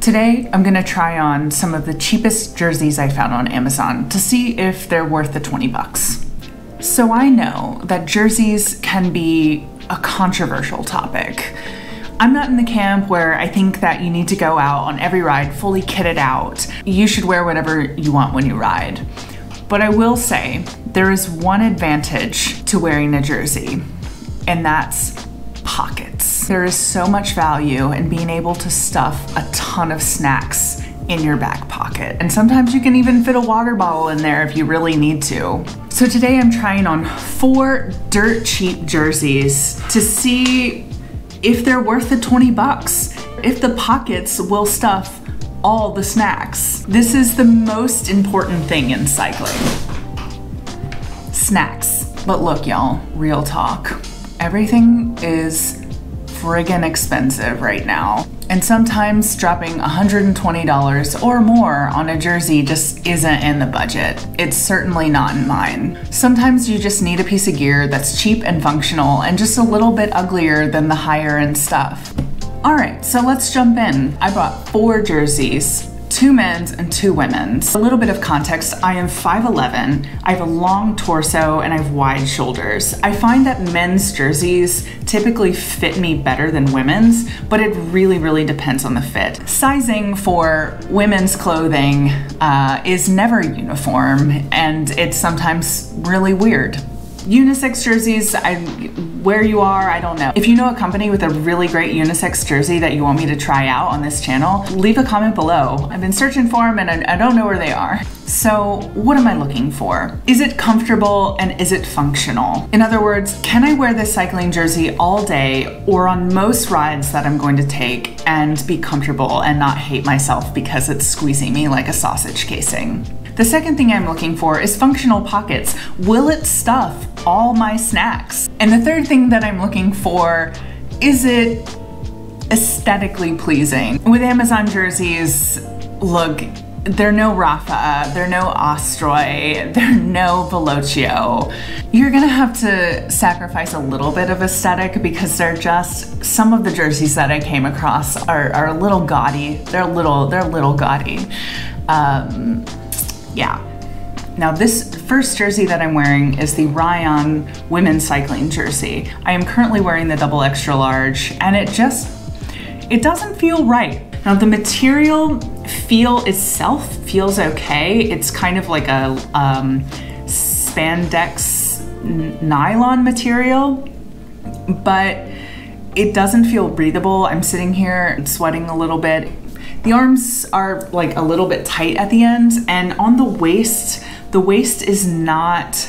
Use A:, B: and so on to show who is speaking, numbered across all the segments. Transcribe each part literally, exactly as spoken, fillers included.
A: Today, I'm gonna try on some of the cheapest jerseys I found on Amazon to see if they're worth the twenty bucks. So I know that jerseys can be a controversial topic. I'm not in the camp where I think that you need to go out on every ride fully kitted out. You should wear whatever you want when you ride. But I will say, there is one advantage to wearing a jersey, and that's pockets. There is so much value in being able to stuff a ton of snacks in your back pocket. And sometimes you can even fit a water bottle in there if you really need to. So today I'm trying on four dirt cheap jerseys to see if they're worth the twenty bucks, if the pockets will stuff all the snacks. This is the most important thing in cycling. Snacks. But look, y'all, real talk. Everything is friggin' expensive right now. And sometimes dropping one hundred twenty dollars or more on a jersey just isn't in the budget. It's certainly not in mine. Sometimes you just need a piece of gear that's cheap and functional and just a little bit uglier than the higher end stuff. All right, so let's jump in. I bought four jerseys, two men's and two women's. A little bit of context, I am five eleven, I have a long torso and I have wide shoulders. I find that men's jerseys typically fit me better than women's, but it really, really depends on the fit. Sizing for women's clothing uh, is never uniform, and it's sometimes really weird. Unisex jerseys, I, where you are, I don't know. If you know a company with a really great unisex jersey that you want me to try out on this channel, leave a comment below. I've been searching for them and I, I don't know where they are. So what am I looking for? Is it comfortable and is it functional? In other words, can I wear this cycling jersey all day or on most rides that I'm going to take and be comfortable and not hate myself because it's squeezing me like a sausage casing? The second thing I'm looking for is functional pockets. Will it stuff all my snacks? And the third thing that I'm looking for, is it aesthetically pleasing? With Amazon jerseys, look, they're no Rafa, they're no Ostroy, they're no Velocio. You're gonna have to sacrifice a little bit of aesthetic because they're just, some of the jerseys that I came across are, are a little gaudy. They're a little, they're a little gaudy. Um, Yeah. Now this first jersey that I'm wearing is the Rion women's cycling jersey. I am currently wearing the double extra large and it just, it doesn't feel right. Now the material feel itself feels okay. It's kind of like a um, spandex nylon material, but it doesn't feel breathable. I'm sitting here sweating a little bit. The arms are like a little bit tight at the end, and on the waist, the waist is not,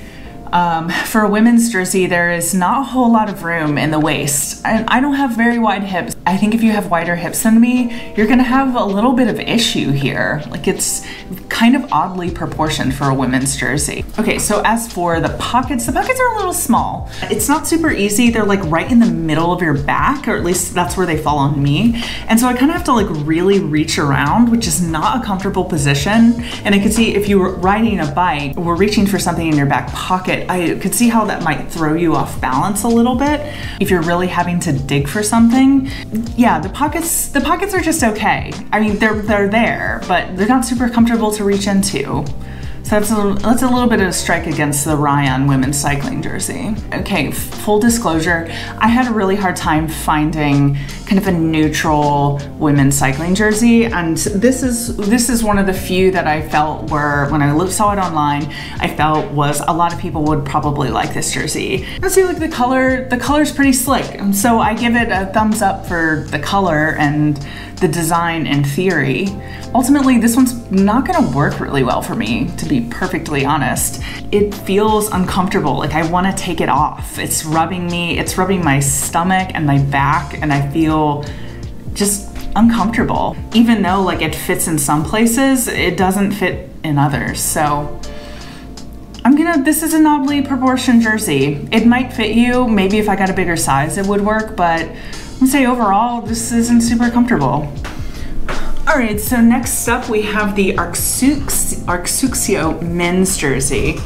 A: um, for a women's jersey, there is not a whole lot of room in the waist. And I don't have very wide hips. I think if you have wider hips than me, you're gonna have a little bit of issue here. Like it's kind of oddly proportioned for a women's jersey. Okay, so as for the pockets, the pockets are a little small. It's not super easy. They're like right in the middle of your back, or at least that's where they fall on me. And so I kind of have to like really reach around, which is not a comfortable position. And I could see if you were riding a bike, or reaching for something in your back pocket, I could see how that might throw you off balance a little bit. If you're really having to dig for something, yeah, the pockets, the pockets are just okay. I mean, they're, they're there, but they're not super comfortable to reach into. So that's a, that's a little bit of a strike against the Rion women's cycling jersey. Okay, full disclosure, I had a really hard time finding kind of a neutral women's cycling jersey, and this is this is one of the few that I felt were, when I saw it online, I felt was a lot of people would probably like this jersey. I see, like the color, the color's pretty slick, and so I give it a thumbs up for the color and the design in theory. Ultimately, this one's not gonna work really well for me, to be perfectly honest. It feels uncomfortable, like I wanna take it off. It's rubbing me, it's rubbing my stomach and my back, and I feel just uncomfortable. Even though like it fits in some places, it doesn't fit in others. So I'm gonna, this is an oddly proportioned jersey. It might fit you, maybe if I got a bigger size it would work, but I'm gonna say overall, this isn't super comfortable. All right, so next up we have the Arsuxeo, Arsuxeo men's jersey.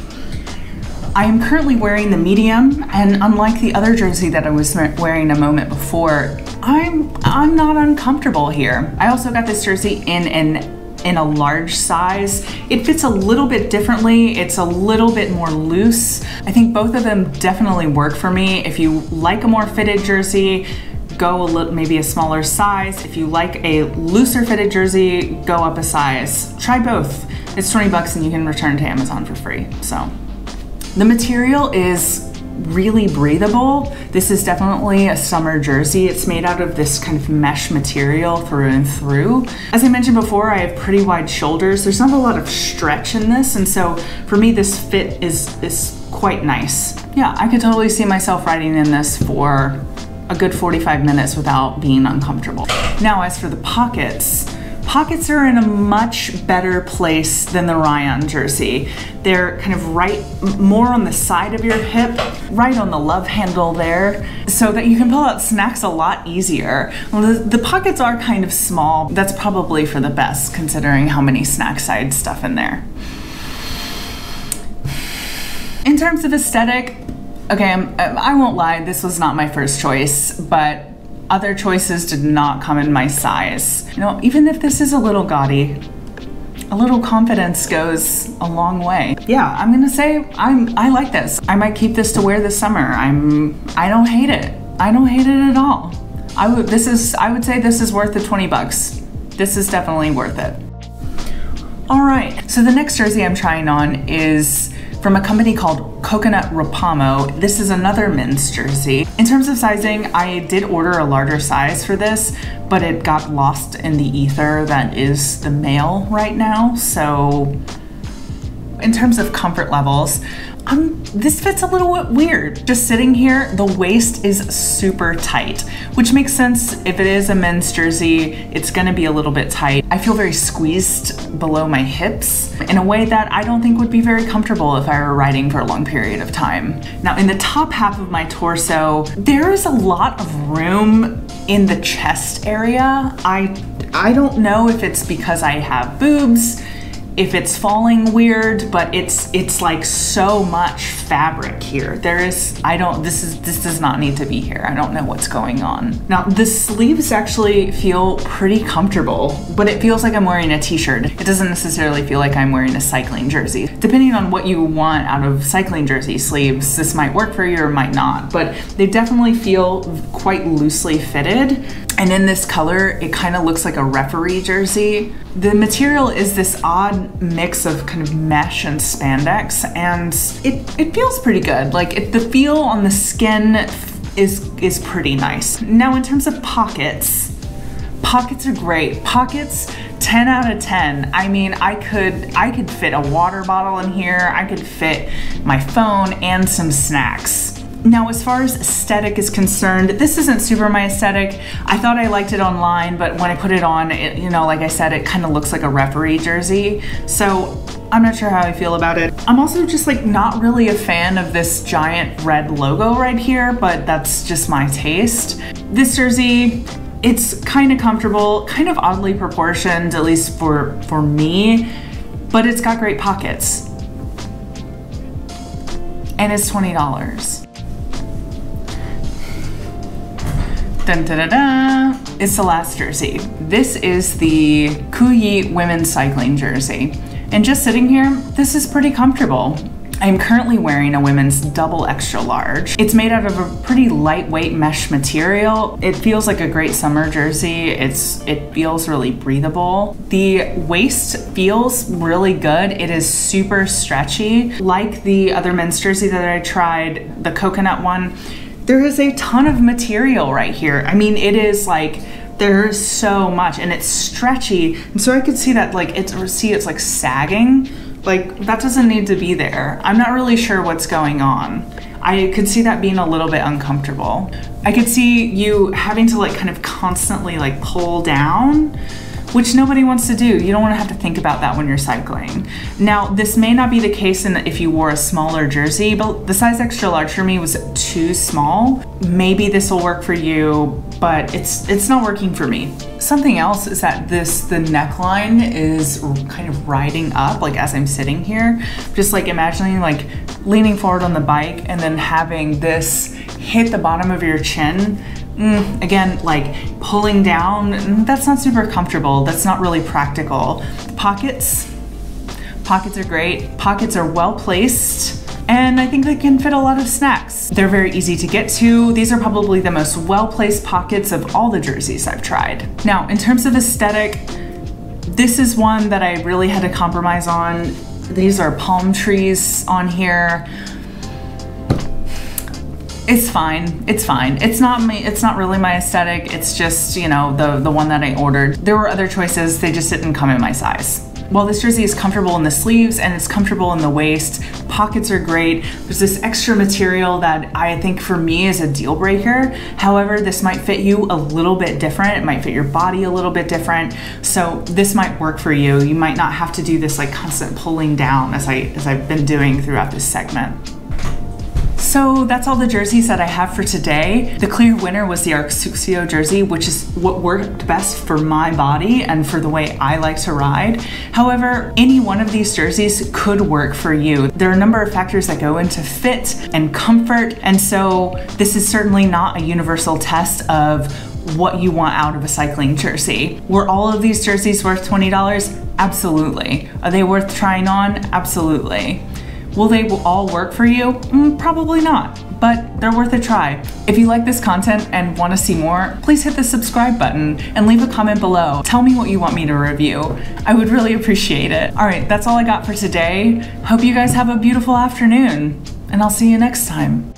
A: I am currently wearing the medium, and unlike the other jersey that I was wearing a moment before, I'm I'm not uncomfortable here. I also got this jersey in an in a large size. It fits a little bit differently. It's a little bit more loose. I think both of them definitely work for me. If you like a more fitted jersey, go a little, maybe a smaller size. If you like a looser fitted jersey, go up a size. Try both. It's twenty bucks and you can return to Amazon for free. So the material is really breathable. This is definitely a summer jersey. It's made out of this kind of mesh material through and through. As I mentioned before, I have pretty wide shoulders. There's not a lot of stretch in this, and so for me this fit is, is quite nice. Yeah, I could totally see myself riding in this for a good forty-five minutes without being uncomfortable. Now, as for the pockets, pockets are in a much better place than the Rion jersey. They're kind of right, more on the side of your hip, right on the love handle there, so that you can pull out snacks a lot easier. Well, the, the pockets are kind of small. That's probably for the best, considering how many snack side stuff in there. In terms of aesthetic, okay, I'm, I won't lie, this was not my first choice, but other choices did not come in my size. You know, even if this is a little gaudy, a little confidence goes a long way. Yeah, I'm gonna say I'm, I like this. I might keep this to wear this summer. I'm, I don't hate it. I don't hate it at all. I would, this is, I would say this is worth the twenty bucks. This is definitely worth it. All right, so the next jersey I'm trying on is from a company called Coconut Ropamo. This is another men's jersey. In terms of sizing, I did order a larger size for this, but it got lost in the ether that is the male right now. So in terms of comfort levels, um, this fits a little bit weird. Just sitting here, the waist is super tight, which makes sense. If it is a men's jersey, it's gonna be a little bit tight. I feel very squeezed below my hips in a way that I don't think would be very comfortable if I were riding for a long period of time. Now, in the top half of my torso, there is a lot of room in the chest area. I, I don't know if it's because I have boobs, if it's falling weird, but it's it's like so much fabric here. There is, I don't, this is this does not need to be here. I don't know what's going on. Now, the sleeves actually feel pretty comfortable, but it feels like I'm wearing a t-shirt. It doesn't necessarily feel like I'm wearing a cycling jersey. Depending on what you want out of cycling jersey sleeves, this might work for you or might not, but they definitely feel quite loosely fitted. And in this color, it kind of looks like a referee jersey. The material is this odd mix of kind of mesh and spandex, and it, it feels pretty good. Like it, the feel on the skin is, is pretty nice. Now, in terms of pockets, pockets are great. Pockets, ten out of ten. I mean, I could, I could fit a water bottle in here. I could fit my phone and some snacks. Now, as far as aesthetic is concerned, this isn't super my aesthetic. I thought I liked it online, but when I put it on, it, you know, like I said, it kind of looks like a referee jersey. So I'm not sure how I feel about it. I'm also just like not really a fan of this giant red logo right here, but that's just my taste. This jersey, it's kind of comfortable, kind of oddly proportioned, at least for, for me, but it's got great pockets. And it's twenty dollars. Dun, da, da, da. It's the last jersey. This is the Kuyi women's cycling jersey. And just sitting here, this is pretty comfortable. I'm currently wearing a women's double extra large. It's made out of a pretty lightweight mesh material. It feels like a great summer jersey. It's It feels really breathable. The waist feels really good. It is super stretchy. Like the other men's jersey that I tried, the coconut one, there is a ton of material right here. I mean, it is like, there's so much, and it's stretchy. And so I could see that, like, it's, see it's like sagging. Like, that doesn't need to be there. I'm not really sure what's going on. I could see that being a little bit uncomfortable. I could see you having to like kind of constantly like pull down, which nobody wants to do. You don't want to have to think about that when you're cycling. Now, this may not be the case in if you wore a smaller jersey, but the size extra large for me was too small. Maybe this will work for you, but it's it's not working for me. Something else is that this, the neckline is kind of riding up, like as I'm sitting here, just like imagining like leaning forward on the bike and then having this hit the bottom of your chin Mm, again, like pulling down, that's not super comfortable. That's not really practical. Pockets, pockets are great. Pockets are well placed. And I think they can fit a lot of snacks. They're very easy to get to. These are probably the most well-placed pockets of all the jerseys I've tried. Now, in terms of aesthetic, this is one that I really had to compromise on. These are palm trees on here. It's fine, it's fine. It's not me, it's not really my aesthetic. It's just, you know, the, the one that I ordered. There were other choices, they just didn't come in my size. While this jersey is comfortable in the sleeves and it's comfortable in the waist, pockets are great. There's this extra material that I think for me is a deal breaker. However, this might fit you a little bit different. It might fit your body a little bit different. So this might work for you. You might not have to do this like constant pulling down as, I, as I've been doing throughout this segment. So that's all the jerseys that I have for today. The clear winner was the Arsuxeo jersey, which is what worked best for my body and for the way I like to ride. However, any one of these jerseys could work for you. There are a number of factors that go into fit and comfort, and so this is certainly not a universal test of what you want out of a cycling jersey. Were all of these jerseys worth twenty dollars? Absolutely. Are they worth trying on? Absolutely. Will they all work for you? Mm, probably not, but they're worth a try. If you like this content and want to see more, please hit the subscribe button and leave a comment below. Tell me what you want me to review. I would really appreciate it. All right, that's all I got for today. Hope you guys have a beautiful afternoon, and I'll see you next time.